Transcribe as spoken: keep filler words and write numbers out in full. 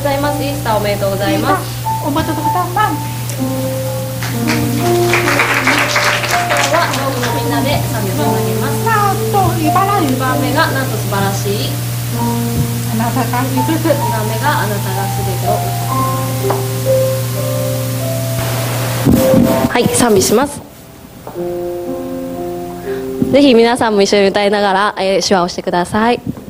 ございます。イースターおめでとうございます。 おめでとうございます。 今日は道具のみんなで賛美を捧げます。 なんと茨城にばんめがなんと素晴らしい。 あなたがいる。 にばんめがあなたがすべてを。はい、賛美します。ぜひ皆さんも一緒に歌いながら、えー、手話をしてください。